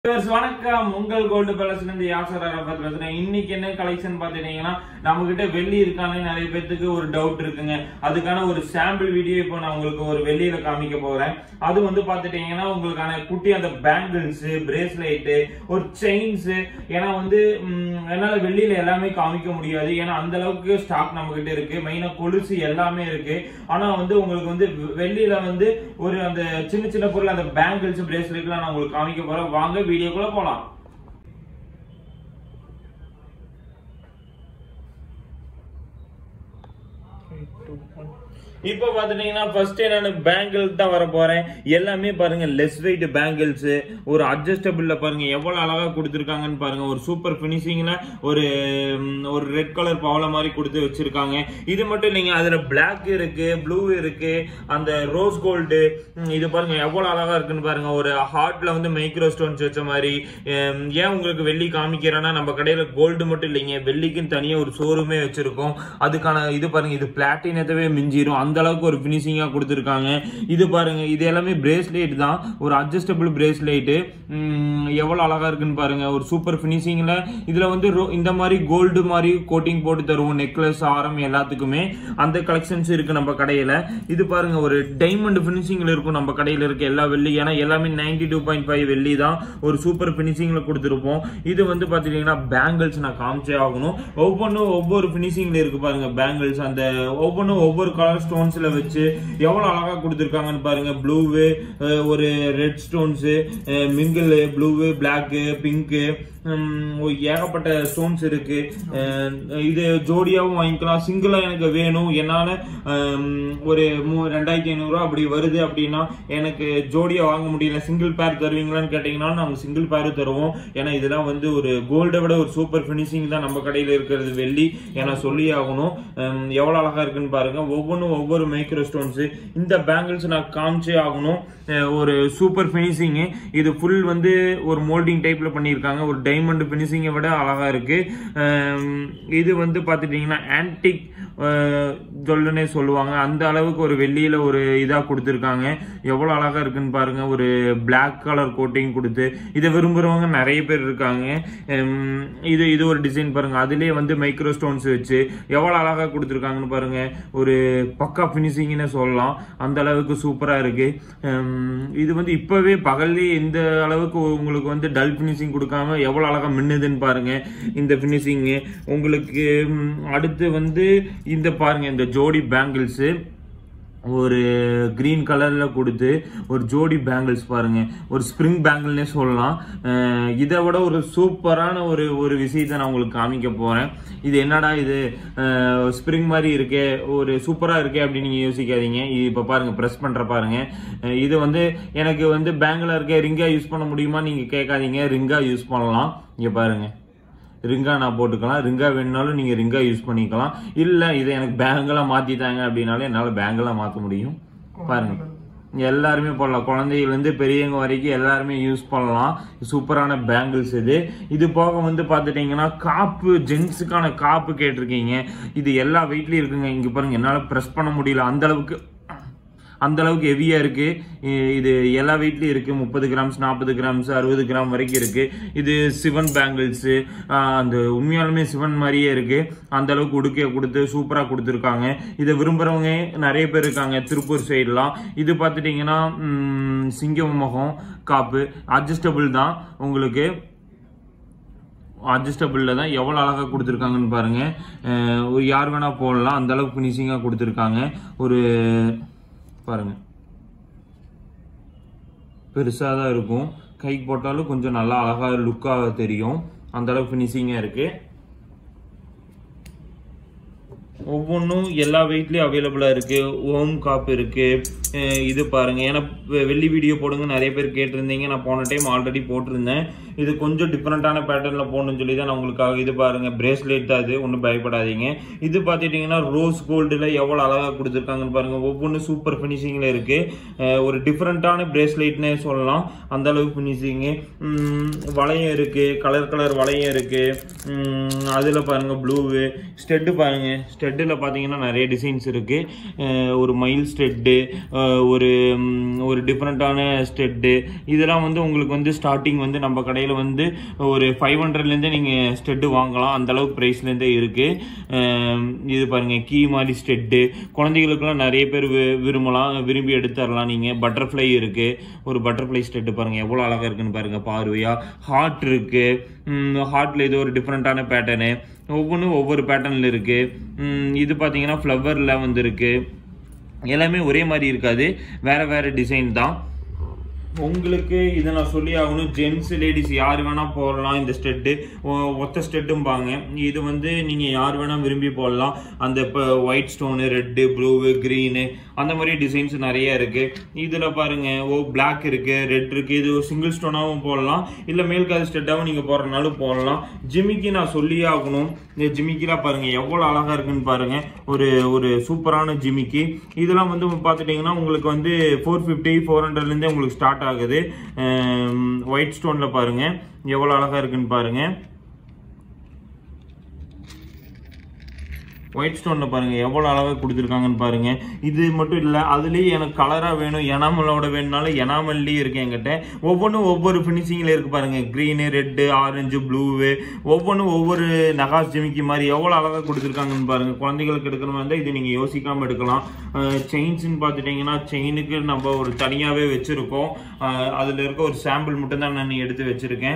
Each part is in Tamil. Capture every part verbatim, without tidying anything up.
வணக்கம் உங்கள் கோல்டு பேலஸ்ல இருந்து யாசர் அரபாத் பேசுறேன். இன்னைக்கு என்ன கலெக்ஷன் பாத்தீங்கன்னா நம்ம கிட்ட வெள்ளி இருக்கானே நிறைய பேருக்கு ஒரு டவுட் இருக்குங்க. அதுக்கான ஒரு சாம்பிள் வீடியோ இப்போ நான் உங்களுக்கு ஒரு வெள்ளியில காமிக்க போறேன். அது வந்து பாத்துட்டீங்கன்னா உங்களுக்கான குட்டி அந்த பேங்கிள்ஸ், பிரேஸ்லெட், ஒரு செயின்ஸ். ஏன்னா வந்து என்னால வெள்ளியில எல்லாமே காமிக்க முடியாது. ஏன்னா அந்த அளவுக்கு ஸ்டாக் நம்ம கிட்ட இருக்கு. மெயினா கொலுசு எல்லாமே இருக்கு. ஆனா வந்து உங்களுக்கு வந்து வெள்ளியில வந்து ஒரு அந்த சின்ன சின்ன பொருள் அந்த பேங்கிள்ஸ், பிரேஸ்லெட் எல்லாம் நான் உங்களுக்கு காமிக்க போறேன். வாங்க வீடியோக்குள்ள போலாம். இப்போ பாத்துட்டீங்கன்னா ஃபர்ஸ்ட் நான் பேங்கிள் தான் வர போறேன். எல்லாமே பாருங்க லெஸ் வெயிட் பேங்கிள்ஸ், ஒரு அட்ஜஸ்டபிள்ல பாருங்க எவ்வளவு அழகா கொடுத்துருக்காங்கன்னு பாருங்க. ஒரு சூப்பர் பினிஷிங்ல ஒரு ஒரு ரெட் கலர் பவள மாதிரி கொடுத்து வச்சிருக்காங்க. இது மட்டும் இல்லைங்க, அதுல பிளாக் இருக்கு, ப்ளூ இருக்கு, அந்த ரோஸ் கோல்டு. இது பாருங்க எவ்வளவு அழகா இருக்குன்னு பாருங்க. ஒரு ஹார்ட்ல வந்து மைக்ரோ ஸ்டோன்ஸ் வச்ச மாதிரி. ஏன் உங்களுக்கு வெள்ளி காமிக்கிறேன்னா நம்ம கடையில கோல்டு மட்டும் இல்லைங்க, வெள்ளிக்குன்னு தனியா ஒரு ஷோரூமே வச்சிருக்கோம். அதுக்கான இது பாருங்க, இது பிளாட்டினத்தவே மிஞ்சிரும் அந்த அளவுக்கு ஒரு பினிஷிங்கா கொடுத்திருக்காங்க. இது பாருங்க, இது எல்லாமே பிரேஸ்லெட் தான், ஒரு அட்ஜஸ்டபிள் பிரேஸ்லெட். எவ்வளவு அழகா இருக்குன்னு பாருங்க. ஒரு சூப்பர் பினிஷிங்ல இதுல வந்து இந்த மாதிரி கோல்டு மாதிரி கோட்டிங் போட்டு தருவோம். நெக்லஸ், ஆரம் எல்லாத்துக்குமே அந்த கலெக்ஷன்ஸ் இருக்கு நம்ம கடையில. இது பாருங்க ஒரு டைமண்ட் பினிஷிங்ல இருக்கும் நம்ம கடையில இருக்க எல்லா வெள்ளி. ஏன்னா எல்லாமே நைன்டி டூ பாயிண்ட் ஃபைவ் வெள்ளி தான், ஒரு சூப்பர் பினிஷிங்ல கொடுத்துருப்போம். இது வந்து பாத்தீங்கன்னா பேங்கிள்ஸ் நான் காமிச்சே ஆகணும். ஒவ்வொன்றும் ஒவ்வொரு பினிஷிங்ல இருக்கு பாருங்க. பேங்கிள்ஸ் அந்த ஒவ்வொன்றும் ஒவ்வொரு கலர் ஸ்டோன்ஸ்ல வச்சு எவ்வளவு அழகா கொடுத்திருக்காங்கன்னு பாருங்க. ப்ளூ, ஒரு red stones, mingle, blue, black, pink, ஏகப்பட்ட ஸ்டோன்ஸ் இருக்கு. இது ஜோடியாவும் வாங்கிக்கலாம், சிங்கிளா எனக்கு வேணும், என்னால ஒரு ரெண்டாயிரத்தி ஐநூறு ரூபா அப்படி வருது அப்படின்னா எனக்கு ஜோடியா வாங்க முடியல, சிங்கிள் பேர் தருவீங்களான்னு கேட்டீங்கன்னா நாங்க சிங்கிள் பேரும் தருவோம். ஏன்னா இதெல்லாம் வந்து ஒரு கோல்டை விட ஒரு சூப்பர் பினிஷிங் தான் நம்ம கடையில இருக்கிறது வெள்ளி. ஏன்னா சொல்லி ஆகணும். எவ்வளவு அழகா இருக்குன்னு பாருங்க. ஒவ்வொன்றும் ஒவ்வொரு மைக்ரோ ஸ்டோன்ஸ். இந்த பேங்கிள்ஸ் நான் காமிச்சே ஆகணும். ஒரு சூப்பர் பினிஷிங். இது ஃபுல் வந்து ஒரு மோல்டிங் டைப்ல பண்ணிருக்காங்க. ஒரு டைமண்ட் பினிஷிங்கை விட அழகா இருக்கு. இது வந்து பாத்துட்டீங்கன்னா ஆன்டிக் ஜுவல்னே சொல்லுவாங்க. அந்த அளவுக்கு ஒரு வெள்ளியில ஒரு இதா கொடுத்துருக்காங்க. எவ்வளவு அழகா இருக்குன்னு பாருங்க. ஒரு பிளாக் கலர் கோட்டிங் கொடுத்து இதை விரும்புறவங்க நிறைய பேர் இருக்காங்க. இது இது ஒரு டிசைன் பாருங்க. அதுலயே வந்து மைக்ரோ ஸ்டோன்ஸ் வச்சு எவ்வளவு அழகா கொடுத்துருக்காங்கன்னு பாருங்க. ஒரு பக்கா பினிஷிங்னு சொல்லலாம். அந்த அளவுக்கு சூப்பரா இருக்கு. இது வந்து இப்பவே பகல்லே இந்த அளவுக்கு உங்களுக்கு வந்து டல் பினிஷிங் கொடுக்காம எவ்வளவு அழகா மின்னுதுன்னு பாருங்க இந்த பினிஷிங். உங்களுக்கு அடுத்து வந்து இந்த பாருங்க, இந்த ஜோடி பேங்கிள்ஸ் ஒரு கிரீன் கலர்ல கொடுத்து ஒரு ஜோடி பேங்கிள்ஸ் பாருங்க. ஒரு ஸ்பிரிங் பேங்கிள்னே சொல்லலாம். இதை விட ஒரு சூப்பரான ஒரு ஒரு விஷயத்தை நான் உங்களுக்கு காமிக்க போறேன். இது என்னடா இது ஸ்பிரிங் மாதிரி இருக்கே, ஒரு சூப்பரா இருக்கே அப்படின்னு நீங்க யோசிக்காதீங்க. இது இப்ப பாருங்க, பிரஸ் பண்ற பாருங்க. இது வந்து எனக்கு வந்து பேங்கிளா இருக்க ரிங்கா யூஸ் பண்ண முடியுமா நீங்க கேட்காதீங்க. ரிங்கா யூஸ் பண்ணலாம். இங்க பாருங்க, ரிங்கா நான் போட்டுக்கலாம். ரிங்கா வேணுனாலும் நீங்க ரிங்கா யூஸ் பண்ணிக்கலாம். இல்ல இதை எனக்கு பேங்கெல்லாம் மாத்திட்டாங்க அப்படின்னாலும் என்னால பேங்கெல்லாம் மாத்த முடியும். பாருங்க, எல்லாருமே போடலாம். குழந்தைகள் இருந்து பெரியவங்க வரைக்கும் எல்லாருமே யூஸ் பண்ணலாம். சூப்பரான பேங்கிள்ஸ் இது. இது போக வந்து பாத்துட்டீங்கன்னா காப்பு, ஜென்ஸுக்கான காப்பு கேட்டிருக்கீங்க. இது எல்லா வெயிட்லயும் இருக்குங்க. இங்க பாருங்க, என்னால பிரஸ் பண்ண முடியல, அந்த அளவுக்கு அந்த அளவுக்கு ஹெவியா இருக்கு. இது எல்லா வெயிட்லயும் இருக்கு. முப்பது கிராம்ஸ், நாற்பது கிராம்ஸ், அறுபது கிராம் வரைக்கும் இருக்கு. இது சிவன் பேங்கிள்ஸ். அந்த உண்மையாலுமே சிவன் மாதிரியே இருக்கு. அந்த அளவுக்கு உடுக்கைய கொடுத்து சூப்பரா கொடுத்துருக்காங்க. இதை விரும்புறவங்க நிறைய பேர் இருக்காங்க திருப்பூர் சைட்லாம். இது பார்த்துட்டீங்கன்னா சிங்க முகம் காப்பு அட்ஜஸ்டபிள் தான். உங்களுக்கு அட்ஜஸ்டபிள்ல தான் எவ்வளவு அழகா கொடுத்துருக்காங்கன்னு பாருங்க. ஒரு யார் வேணா போடலாம், அந்த அளவுக்கு பினிஷிங்கா கொடுத்துருக்காங்க. ஒரு பாருங்க, பெருசா தான் இருக்கும். கைக்கு போட்டாலும் கொஞ்சம் நல்லா அழகா லுக்காக தெரியும். அந்த அளவுக்கு பினிஷிங்கா இருக்கு. ஒவ்வொன்றும் எல்லா வெயிட்லயும் அவைலபிளா இருக்கு. ஓம் காப்பு இருக்கு. இது பாருங்க, ஏன்னா வெள்ளி வீடியோ போடுங்க நிறைய பேர் கேட்டிருந்தீங்க. நான் போன டைம் ஆல்ரெடி போட்டிருந்தேன். இது கொஞ்சம் டிஃப்ரெண்டான பேட்டர்ன்ல போடணும்னு சொல்லி தான் நான் உங்களுக்காக. இது பாருங்க, பிரேஸ்லெட் தான். அது ஒன்றும் பயப்படாதீங்க. இது பார்த்துட்டீங்கன்னா ரோஸ் கோல்டுல எவ்வளவு அழகா கொடுத்துருக்காங்கன்னு பாருங்க. ஒவ்வொன்றும் சூப்பர் பினிஷிங்ல இருக்கு. ஒரு டிஃப்ரெண்டான பிரேஸ்லெட்னே சொல்லலாம். அந்த அளவுக்கு பினிஷிங். வளையம் இருக்கு, கலர் கலர் வளையம் இருக்கு. அதுல பாருங்க ப்ளூ ஸ்டெட் பாருங்க. ஸ்டெட் ஸ்டெட்டில் பார்த்தீங்கன்னா நிறைய டிசைன்ஸ் இருக்குது. ஒரு மைல் ஸ்டெட்டு, ஒரு ஒரு டிஃப்ரெண்ட்டான ஸ்டெட்டு, இதெல்லாம் வந்து உங்களுக்கு வந்து ஸ்டார்டிங் வந்து நம்ம கடையில் வந்து ஒரு ஃபைவ் ஹண்ட்ரட்லேருந்தே நீங்கள் ஸ்டெட்டு வாங்கலாம். அந்தளவுக்கு ப்ரைஸ்லேருந்தே இருக்குது. இது பாருங்கள், கீ மாதிரி ஸ்டெட்டு, குழந்தைகளுக்குலாம் நிறைய பேர் விரும்பலாம், விரும்பி எடுத்துடலாம். நீங்கள் பட்டர்ஃப்ளை இருக்குது, ஒரு பட்டர்ஃப்ளை ஸ்டெட்டு பாருங்கள் எவ்வளோ அழகாக இருக்குன்னு பாருங்கள் பார்வையாக. ஹார்ட் இருக்குது, ஹார்ட்டில் இது ஒரு டிஃப்ரெண்ட்டான பேட்டர்னு, ஒவ்வொன்றும் ஒவ்வொரு பேட்டர்னில் இருக்குது. இது பார்த்தீங்கன்னா ஃப்ளவரில் வந்துருக்கு. எல்லாமே ஒரே மாதிரி இருக்காது, வேறு வேறு டிசைன் தான். உங்களுக்கு இதை நான் சொல்லி ஆகணும், ஜென்ஸ் லேடிஸ் யார் வேணால் போடலாம். இந்த ஸ்டெட்டு ஒத்த ஸ்டெட்டும்பாங்க. இது வந்து நீங்கள் யார் வேணால் விரும்பி போடலாம். அந்த இப்போ white stone, red, blue, green, அந்த மாதிரி டிசைன்ஸ் நிறைய இருக்குது. இதில் பாருங்கள், ஓ பிளாக் இருக்குது, ரெட் இருக்குது. இது சிங்கிள் ஸ்டோனாகவும் போடலாம், இல்லை மேல்காது ஸ்டெட்டாகவும் நீங்கள் போடுறதுனாலும் போடலாம். ஜிமிக்கி நான் சொல்லியே ஆகணும். இந்த ஜிமிக்கிலாம் பாருங்கள் எவ்வளோ அழகாக இருக்குன்னு பாருங்கள். ஒரு ஒரு சூப்பரான ஜிமிக்கி. இதெல்லாம் வந்து பார்த்துட்டிங்கன்னா உங்களுக்கு வந்து ஃபோர் ஃபிஃப்டி ஃபோர் ஹண்ட்ரட்லேருந்தே உங்களுக்கு ஸ்டார்ட் ஆகுது. ஒயிட் ஸ்டோன்ல பாருங்க எவ்வளவு அழகா இருக்குன்னு பாருங்க. ஒயிட் ஸ்டோன்ல பாருங்க எவ்வளவு அழகா கொடுத்துருக்காங்கன்னு பாருங்க. இது மட்டும் இல்ல, அதுலயே எனக்கு கலரா வேணும், எனாமலோட வேணும்னாலும் எனாமல்லி இருக்கு என்கிட்ட. ஒவ்வொன்றும் ஒவ்வொரு பினிஷிங்ல இருக்கு பாருங்க. கிரீனு, ரெட்டு, ஆரஞ்சு, ப்ளூவு, ஒவ்வொன்றும் ஒவ்வொரு நகாஸ் ஜிமிக்கி மாதிரி எவ்வளவு அழகா கொடுத்துருக்காங்கன்னு பாருங்க. குழந்தைகளுக்கு எடுக்கிற மாதிரி இருந்தால் இது நீங்க யோசிக்காம எடுக்கலாம். செயின்ஸ்ன்னு பார்த்துட்டீங்கன்னா செயினுக்கு நம்ம ஒரு தனியாவே வச்சிருக்கோம். அதுல இருக்க ஒரு சாம்பிள் மட்டும் தான் நான் எடுத்து வச்சிருக்கேன்.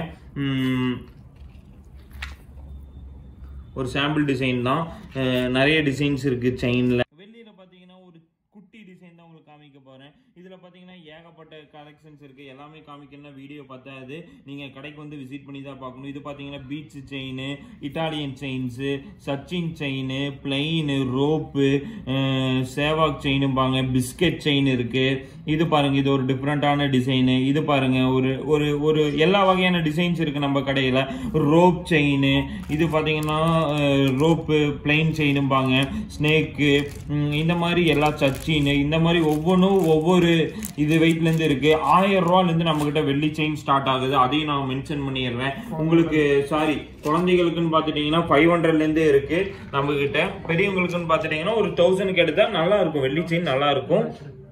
ஒரு சாம்பிள் டிசைன் தான், நிறைய டிசைன்ஸ் இருக்கு செயின்ல. வெளியில பாத்தீங்கன்னா ஒரு குட்டி டிசைன் தான் உங்களுக்கு காமிக்க போறேன். இதுல பாத்தீங்கன்னா ஏகப்பட்ட கலெக்ஷன்ஸ் இருக்கு. எல்லாமே காமிக்கணும்னா வீடியோ பார்த்தாது, நீங்க கடைக்கு வந்து விசிட் பண்ணி தான் பார்க்கணும். இது பாத்தீங்கன்னா beach chain, Italian chains, Sachin chain, plain, rope, Sehwag செயினும்பாங்க, பிஸ்கெட் செயின் இருக்கு. இது பாருங்க, இது ஒரு டிஃப்ரெண்டான டிசைனு. இது பாருங்க, ஒரு ஒரு ஒரு எல்லா வகையான டிசைன்ஸ் இருக்கு நம்ம கடையில. ரோப் செயின், இது பாத்தீங்கன்னா ரோப்பு, பிளைன் செயினும்பாங்க, ஸ்னேக்கு, இந்த மாதிரி எல்லா சச்சின், இந்த மாதிரி ஒவ்வொன்றும் ஒவ்வொரு இது வெயிட்ல இருந்து இருக்கு. ஆயிரம் ரூபாயில இருந்து நம்ம கிட்ட வெள்ளி செயின் ஸ்டார்ட் ஆகுது. அதையும் நான் மென்ஷன் பண்ணிடுறேன் உங்களுக்கு. சாரி, குழந்தைகளுக்குன்னு பாத்துட்டீங்கன்னா ஃபைவ் ஹண்ட்ரட்ல இருந்து இருக்கு நம்ம கிட்ட. பெரியவங்களுக்குன்னு பாத்துட்டீங்கன்னா ஒரு தௌசண்ட்க்கு எடுத்தா நல்லா இருக்கும். வெள்ளி செயின் நல்லா இருக்கும்.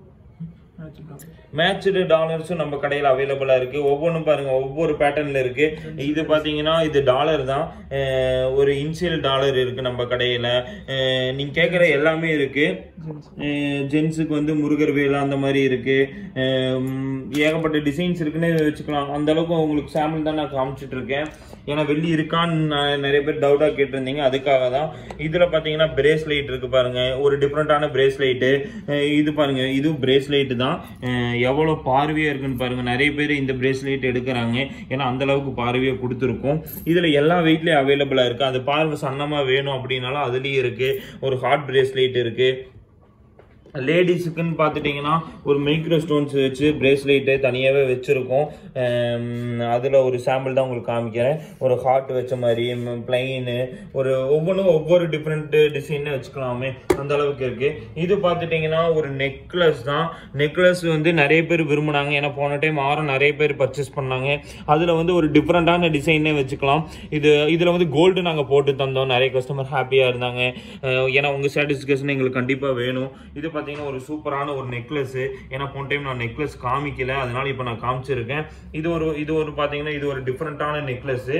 மேட்ச்டு டாலர்ஸும் நம்ம கடையில் அவைலபிளா இருக்கு. ஒவ்வொன்றும் பாருங்க ஒவ்வொரு பேட்டர்ன்ல இருக்கு. இது பாத்தீங்கன்னா இது டாலர் தான், ஒரு இன்சியல் டாலர் இருக்கு நம்ம கடையில. நீங்க கேட்குற எல்லாமே இருக்கு. ஜென்ஸுக்கு வந்து முருகர் வேலை அந்த மாதிரி இருக்கு. ஏகப்பட்ட டிசைன்ஸ் இருக்குன்னு வச்சுக்கலாம். அந்த அளவுக்கு உங்களுக்கு சாம்பிள் தான் நான் காமிச்சிட்டு இருக்கேன். ஏன்னா வெள்ளி இருக்கான்னு நிறைய பேர் டவுட்டா கேட்டிருந்தீங்க, அதுக்காக தான். இதுல பாத்தீங்கன்னா பிரேஸ்லைட் இருக்கு பாருங்க, ஒரு டிஃப்ரெண்டான பிரேஸ்லைட்டு. இது பாருங்க, இது பிரேஸ்லைட் தான். எவ்வளவு பார்வையா இருக்குன்னு பாருங்க. நிறைய பேர் இந்த பிரேஸ்லைட் எடுக்கிறாங்க, ஏன்னா அந்த அளவுக்கு பார்வையா கொடுத்துருக்கோம். இதுல எல்லா வெயிட்லயும் அவைலபிளா இருக்கு. அது பார்வை சன்னமா வேணும் அப்படின்னாலும் அதுலயும் இருக்கு. ஒரு ஹார்ட் பிரேஸ்லைட் இருக்கு. லேடிஸுக்குன்னு பார்த்துட்டிங்கன்னா ஒரு மைக்ரோ ஸ்டோன்ஸ் வச்சு பிரேஸ்லைட்டு தனியாகவே வச்சுருக்கோம். அதில் ஒரு சாம்பிள் தான் உங்களுக்கு காமிக்கிறேன். ஒரு ஹார்ட் வச்ச மாதிரி, பிளைனு, ஒரு ஒவ்வொன்றும் ஒவ்வொரு டிஃப்ரெண்ட் டிசைன்னு வச்சுக்கலாமே, அந்த அளவுக்கு இருக்குது. இது பார்த்துட்டிங்கன்னா ஒரு நெக்லஸ் தான். நெக்லஸ் வந்து நிறைய பேர் விரும்பினாங்க, ஏன்னா போன டைம் ஆரம் நிறைய பேர் பர்ச்சேஸ் பண்ணாங்க. அதில் வந்து ஒரு டிஃப்ரெண்ட்டான டிசைனே வச்சுக்கலாம். இது இதில் வந்து கோல்டு நாங்கள் போட்டு தந்தோம், நிறைய கஸ்டமர் ஹாப்பியாக இருந்தாங்க. ஏன்னா உங்கள் சாட்டிஸ்ஃபேக்ஷன் எங்களுக்கு கண்டிப்பாக வேணும். இது பார்த்தீங்கன்னா ஒரு சூப்பரான ஒரு நெக்லஸ். ஏன்னா போன டைம் நான் நெக்லஸ் காமிக்கல, அதனால இப்போ நான் காமிச்சிருக்கேன். இது ஒரு இது ஒரு பார்த்தீங்கன்னா இது ஒரு டிஃப்ரெண்டான நெக்லஸ்.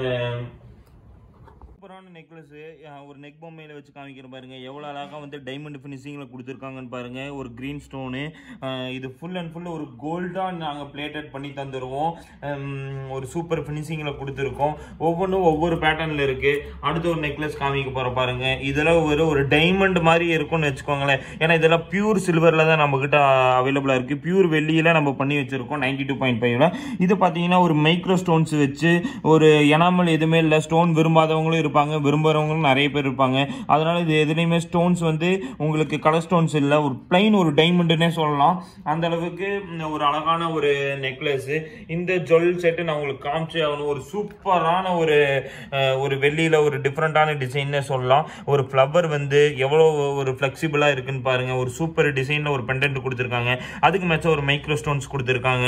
சூப்பரான நெக்லஸ். ஒரு நெக் பொம்மையில வச்சு காமிக்கிற பாருங்க, எவ்வளவு அழகா வந்து டைமண்ட் ஃபினிஷிங்ல கொடுத்துருக்காங்கன்னு பாருங்க. ஒரு கிரீன் ஸ்டோனு. இது ஃபுல் அண்ட் ஃபுல் ஒரு கோல்டா நாங்கள் பிளேட்டட் பண்ணி தந்துடுவோம். ஒரு சூப்பர் ஃபினிஷிங்ல கொடுத்துருக்கோம். ஒவ்வொன்றும் ஒவ்வொரு பேட்டர்ன்ல இருக்கு. அடுத்து ஒரு நெக்லஸ் காமிக்க போற பாருங்க. இதெல்லாம் ஒரு ஒரு டைமண்ட் மாதிரி இருக்கும்னு வச்சுக்கோங்களேன். ஏன்னா இதெல்லாம் பியூர் சில்வர்ல தான் நம்ம கிட்ட அவைலபிளா இருக்கு. பியூர் வெள்ளியில நம்ம பண்ணி வச்சிருக்கோம் நைன்டி டூ பாயிண்ட் ஃபைவ்ல. இது பாத்தீங்கன்னா ஒரு மைக்ரோ ஸ்டோன்ஸ் வச்சு, ஒரு எனாமல் எதுவுமே இல்லை. ஸ்டோன் விரும்பாதவங்களும் இருப்பாங்க, விரும்புறவங்களும் நிறைய பேர் இருப்பாங்க. அதனால இது எதுலையுமே ஸ்டோன்ஸ் வந்து உங்களுக்கு கலர் ஸ்டோன்ஸ் இல்லை, ஒரு பிளைன் ஒரு டைமண்ட்னே சொல்லலாம். அந்த அளவுக்கு ஒரு அழகான ஒரு நெக்லஸ். இந்த ஜுவல் செட்டு நான் உங்களுக்கு காமிச்சு ஆகணும். ஒரு சூப்பரான ஒரு ஒரு வெள்ளியில ஒரு டிஃப்ரெண்டான டிசைன் சொல்லலாம். ஒரு ஃப்ளவர் வந்து எவ்வளோ ஒரு ஃபிளெக்சிபிளா இருக்குன்னு பாருங்க. ஒரு சூப்பர் டிசைன்ல ஒரு பெண்டன்ட் கொடுத்துருக்காங்க. அதுக்கு மேட்சா ஒரு மைக்ரோ ஸ்டோன்ஸ் கொடுத்துருக்காங்க.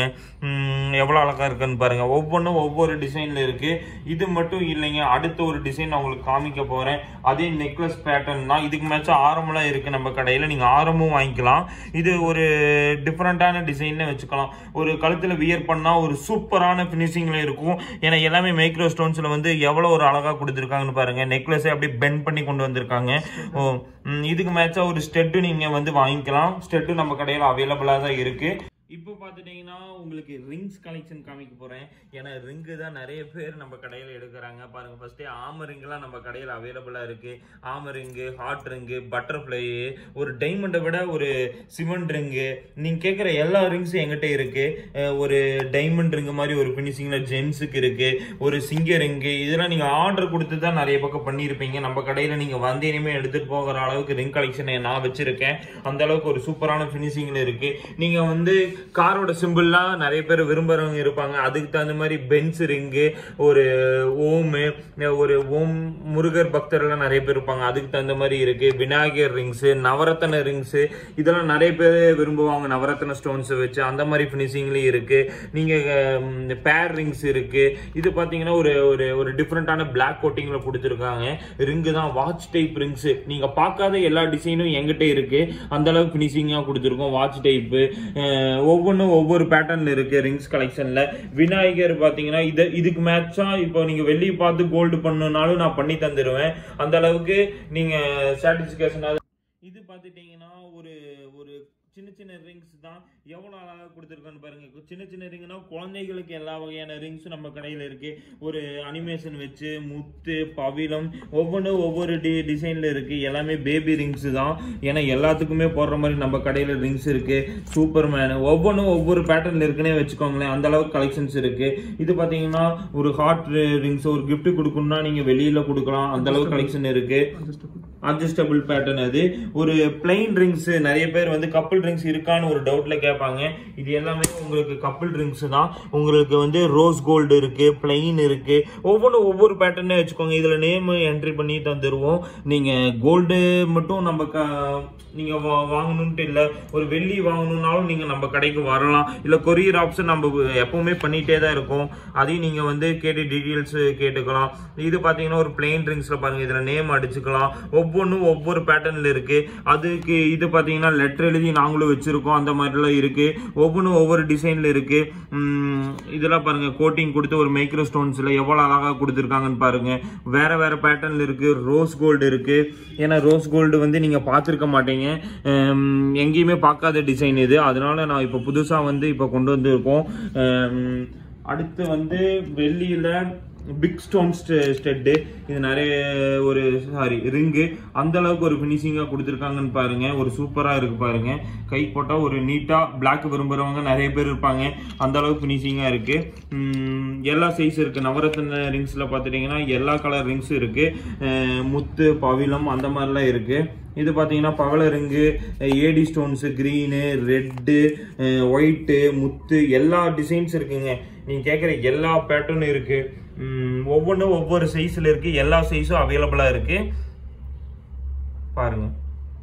எவ்வளோ அழகா இருக்குன்னு பாருங்க. ஒவ்வொன்றும் ஒவ்வொரு டிசைன்ல இருக்கு. இது மட்டும் இல்லைங்க, அடுத்த ஒரு டிசைன் நான் உங்களுக்கு காமிக்க போறேன். அதே நெக்லஸ் பேட்டர்ன் தான். இதுக்கு மேட்சா ஆரம்லாம் இருக்கு நம்ம கடையில. நீங்க ஆரமும் வாங்கிக்கலாம். இது ஒரு டிஃபரெண்டான டிசைன்ல வச்சுக்கலாம். ஒரு கழுத்துல வியர் பண்ணா ஒரு சூப்பரான ஃபினிஷிங்ல இருக்கும். ஏன்னா எல்லாமே மைக்ரோ ஸ்டோன்ஸ்ல வந்து எவ்வளவு ஒரு அழகா கொடுத்துருக்காங்கன்னு பாருங்க. நெக்லஸை அப்படி பெண்ட் பண்ணி கொண்டு வந்திருக்காங்க. இதுக்கு மேட்சா ஒரு ஸ்டெட் நீங்க வந்து வாங்கிக்கலாம். ஸ்டெட் நம்ம கடையில அவைலபிளா தான் இருக்கு. இப்போ பார்த்துட்டீங்கன்னா உங்களுக்கு ரிங்ஸ் கலெக்ஷன் காமிக்க போறேன். ஏன்னா ரிங்கு தான் நிறைய பேர் நம்ம கடையில் எடுக்கிறாங்க. பாருங்க, ஃபர்ஸ்டே ஆம ரிங்லாம் நம்ம கடையில் அவைலபிளா இருக்கு. ஆம ரிங்கு, ஹார்ட் ரிங்கு, பட்டர்ஃப்ளை, ஒரு டைமண்டை விட ஒரு சிமெண்ட் ரிங்கு, நீங்க கேட்குற எல்லா ரிங்ஸும் எங்கிட்ட இருக்கு. ஒரு டைமண்ட் ரிங்கு மாதிரி ஒரு பினிஷிங்ல ஜென்ஸுக்கு இருக்கு. ஒரு சிங்க ரிங்கு, இதெல்லாம் நீங்க ஆர்டர் கொடுத்து தான் நிறைய பக்கம் பண்ணியிருப்பீங்க. நம்ம கடையில் நீங்க வந்து இனிமேல் எடுத்துட்டு போகிற அளவுக்கு ரிங் கலெக்ஷனை நான் வச்சிருக்கேன். அந்த அளவுக்கு ஒரு சூப்பரான பினிஷிங்ல இருக்கு. நீங்க வந்து காரோட சிம்பிள்லாம் நிறைய பேர் விரும்புறவங்க இருப்பாங்க. அதுக்கு தகுந்த மாதிரி பென்ஸ் ரிங்கு, ஒரு ஓமு, ஒரு ஓம் முருகர் பக்தர் எல்லாம் நிறைய பேர் இருப்பாங்க. அதுக்கு தகுந்த மாதிரி இருக்கு. விநாயகர் ரிங்ஸ், நவரத்ன ரிங்ஸ், இதெல்லாம் நிறைய பேர் விரும்புவாங்க. நவரத்ன ஸ்டோன்ஸ் வச்சு அந்த மாதிரி பினிஷிங்லயும் இருக்கு. நீங்க பேர் ரிங்ஸ் இருக்கு. இது பாத்தீங்கன்னா ஒரு ஒரு டிஃப்ரெண்டான பிளாக் கோட்டிங்ல கொடுத்துருக்காங்க. ரிங்கு தான் வாட்ச் டைப் ரிங்ஸ். நீங்க பார்க்காத எல்லா டிசைனும் எங்கிட்ட இருக்கு. அந்த அளவுக்கு பினிஷிங்கா கொடுத்துருக்கோம். வாட்ச் டைப் ஒவ்வொன்றும் ஒவ்வொரு பேட்டர்ன்ல இருக்கு. ரிங்ஸ் கலெக்ஷன்ல விநாயகர் பாத்தீங்கன்னா இது இதுக்கு மேட்சா இப்போ நீங்க வெள்ளி பார்த்து கோல்டு பண்ணனாலும் நான் பண்ணி தந்துடுவேன். அந்த அளவுக்கு நீங்க சாட்டிஸ்பேக்ஷன். இது பாத்துட்டீங்கன்னா ஒரு ஒரு சின்ன சின்ன ரிங்ஸ் தான். எவ்வளவு அழகா கொடுத்துருக்கோன்னு பாருங்க. சின்ன சின்ன ரிங்னா குழந்தைகளுக்கு எல்லா வகையான ரிங்ஸும் நம்ம கடையில் இருக்கு. ஒரு அனிமேஷன் வச்சு முத்து, பவிலம், ஒவ்வொன்றும் ஒவ்வொரு டி டிசைன்ல இருக்கு. எல்லாமே பேபி ரிங்ஸ் தான். ஏன்னா எல்லாத்துக்குமே போடுற மாதிரி நம்ம கடையில் ரிங்ஸ் இருக்கு. சூப்பர் மேன், ஒவ்வொன்றும் ஒவ்வொரு பேட்டர்ன்ல இருக்குன்னே வச்சுக்கோங்களேன். அந்த அளவுக்கு கலெக்ஷன்ஸ் இருக்கு. இது பாத்தீங்கன்னா ஒரு ஹார்ட் ரிங்ஸ், ஒரு கிஃப்ட் கொடுக்கணும்னா நீங்க வெளியில கொடுக்கலாம். அந்த அளவுக்கு கலெக்ஷன் இருக்கு. Adjustable pattern. அது ஒரு பிளைன் ரிங்ஸ். நிறைய பேர் வந்து கப்பிள் ரிங்ஸ் இருக்கான்னு ஒரு டவுட்ல கேட்பாங்க. இது எல்லாமே உங்களுக்கு கப்பிள் ரிங்ஸ் தான். உங்களுக்கு வந்து ரோஸ் கோல்டு இருக்கு, பிளைன் இருக்கு. ஒவ்வொன்றும் ஒவ்வொரு பேட்டர்னே வச்சுக்கோங்க. இதுல நேம் என்ட்ரி பண்ணி தந்துருவோம். நீங்க கோல்டு மட்டும் நம்ம நீங்க வாங்கணும்ட்டு இல்ல, ஒரு வெள்ளி வாங்கணும்னாலும் நீங்க நம்ம கடைக்கு வரலாம். இல்ல கொரியர் ஆப்ஷன் நம்ம எப்பவுமே பண்ணிட்டே தான் இருக்கும். அதையும் நீங்க வந்து கேட்டு டீடைல்ஸ் கேட்டுக்கலாம். இது பாத்தீங்கன்னா ஒரு பிளைன் ரிங்ஸ்ல பாருங்க, இதுல நேம் அடிச்சுக்கலாம். ஒவ்வொன்றும் ஒவ்வொரு பேட்டர்ன்ல இருக்கு. அதுக்கு இது பாத்தீங்கன்னா லெட்டர் எழுதி நாங்களும் வச்சிருக்கோம். அந்த மாதிரிலாம் இருக்கு. ஒவ்வொன்றும் ஒவ்வொரு டிசைன்ல இருக்கு. உம் இதெல்லாம் பாருங்க, கோட்டிங் கொடுத்து ஒரு மைக்ரோ ஸ்டோன்ஸ்ல எவ்வளவு அழகா கொடுத்துருக்காங்கன்னு பாருங்க. வேற வேற பேட்டர்ன்ல இருக்கு. ரோஸ் கோல்டு இருக்கு. ஏன்னா ரோஸ் கோல்டு வந்து நீங்க பார்த்திருக்க மாட்டீங்க, எங்கேயுமே பார்க்காத டிசைன் இது. அதனால நான் இப்ப புதுசா வந்து இப்ப கொண்டு வந்திருக்கோம். அடுத்து வந்து வெள்ளியில பிக் ஸ்டோன் ஸ்டெட். இது நிறைய ஒரு சாரி ரிங்கு. அந்த அளவுக்கு ஒரு பினிஷிங்கா கொடுத்துருக்காங்கன்னு பாருங்க. ஒரு சூப்பரா இருக்கு பாருங்க. கை போட்டா ஒரு நீட்டா பிளாக் விரும்புறவங்க நிறைய பேர் இருப்பாங்க. அந்த அளவுக்கு பினிஷிங்கா இருக்கு. எல்லா சைஸ் இருக்கு. நவரத்ன ரிங்ஸ்ல பாத்துட்டீங்கன்னா எல்லா கலர் ரிங்ஸ் இருக்கு. முத்து, பவிலம் அந்த மாதிரிலாம் இருக்கு. இது பாத்தீங்கன்னா பவள ring, AD stones, green, red, white, முத்து, எல்லா டிசைன்ஸ் இருக்குங்க. நீங்க கேட்குற எல்லா பேட்டர்னும் இருக்கு. ஒவ்வொன்றும் ஒவ்வொரு சைஸ்ல இருக்கு. எல்லா சைஸும் அவைலபிளா இருக்கு. பாருங்க.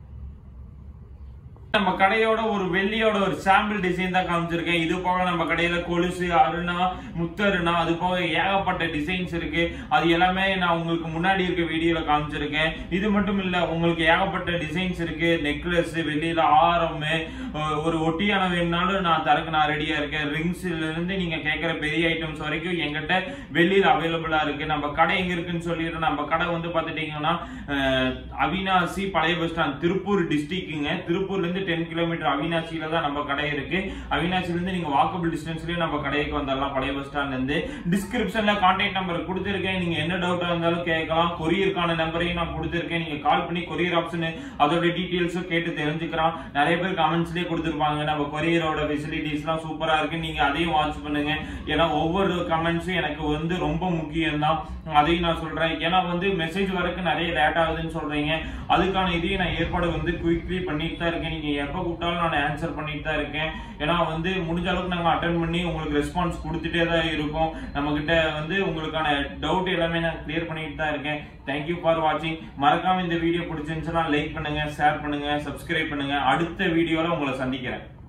நம்ம கடையோட ஒரு வெள்ளியோட ஒரு சாம்பிள் டிசைன் தான் காமிச்சிருக்கேன். இது போக நம்ம கடையில கொலுசு, அருணா, முத்தருணா, அது போக ஏகப்பட்ட டிசைன்ஸ் இருக்கு. அது எல்லாமே நான் உங்களுக்கு முன்னாடி இருக்க வீடியோல காமிச்சிருக்கேன். இது மட்டும் இல்ல, உங்களுக்கு ஏகப்பட்ட டிசைன்ஸ் இருக்கு. நெக்லஸ், வெள்ளியில ஆரம், ஒரு ஒட்டியான வேணும்னாலும் நான் தரக்கு நான் ரெடியா இருக்கேன். ரிங்ஸ்ல இருந்து நீங்க கேட்கிற பெரிய ஐட்டம்ஸ் வரைக்கும் எங்கிட்ட வெள்ளியில அவைலபிளா இருக்கு. நம்ம கடை எங்க இருக்குன்னு சொல்லிடுறோம். நம்ம கடை வந்து பாத்துட்டீங்கன்னா அவினாசி பழைய பஸ் ஸ்டாண்ட், திருப்பூர் டிஸ்ட்ரிக்ட்ங்க. திருப்பூர்ல இருந்து டென் கிலோமீட்டர் அவினாசியில தான் நம்ம கடை இருக்கு. அவினாசில இருந்து நீங்க வாக்கபிள் டிஸ்டன்ஸ்லயே நம்ம கடைக்கு வந்துடலாம். பழைய பஸ் ஸ்டாண்ட்ல இருந்து. டிஸ்கிரிப்ஷன்ல கான்டாக்ட் நம்பர் கொடுத்திருக்கேன். நீங்க என்ன டவுட்டா இருந்தாலும் கேட்கலாம். கொரியருக்கான நம்பரையும் நான் கொடுத்திருக்கேன். நீங்க கால் பண்ணி கொரியர் ஆப்ஷன் அதோட டீடைல்ஸும் கேட்டு தெரிஞ்சுக்கலாம். நிறைய பேர் கமெண்ட்ஸ்லயே கொடுத்திருப்பாங்க நம்ம கொரியரோட ஃபெசிலிட்டிஸ் எல்லாம் சூப்பரா இருக்கு. நீங்க அதையும் வாட்ச் பண்ணுங்க. ஏன்னா ஒவ்வொரு கமெண்ட்ஸும் எனக்கு வந்து ரொம்ப முக்கியம் தான். அதையும் நான் சொல்றேன். ஏன்னா வந்து மெசேஜ் வரைக்கும் நிறைய லேட் ஆகுதுன்னு சொல்றீங்க. அதுக்கான இதையும் நான் ஏற்பாடு வந்து குயிக்லி பண்ணிட்டு தான் இருக்கேன். நீங்க எப்ப கூப்பிட்டாலும் நான் ஆன்சர் பண்ணிட்டு தான் இருக்கேன். ஏன்னா வந்து முடிஞ்ச அளவுக்கு நாங்க அட்டென்ட் பண்ணி உங்களுக்கு ரெஸ்பான்ஸ் கொடுத்துட்டே தான் இருக்கோம். நம்ம கிட்ட வந்து உங்களுக்கான டவுட் எல்லாமே நான் கிளியர் பண்ணிட்டு தான் இருக்கேன். தேங்க்யூ ஃபார் வாட்சிங். மறக்காம இந்த வீடியோ பிடிச்சிருந்துச்சுன்னா லைக் பண்ணுங்க, ஷேர் பண்ணுங்க, சப்ஸ்கிரைப் பண்ணுங்க. அடுத்த வீடியோல உங்களை சந்திக்கிறேன்.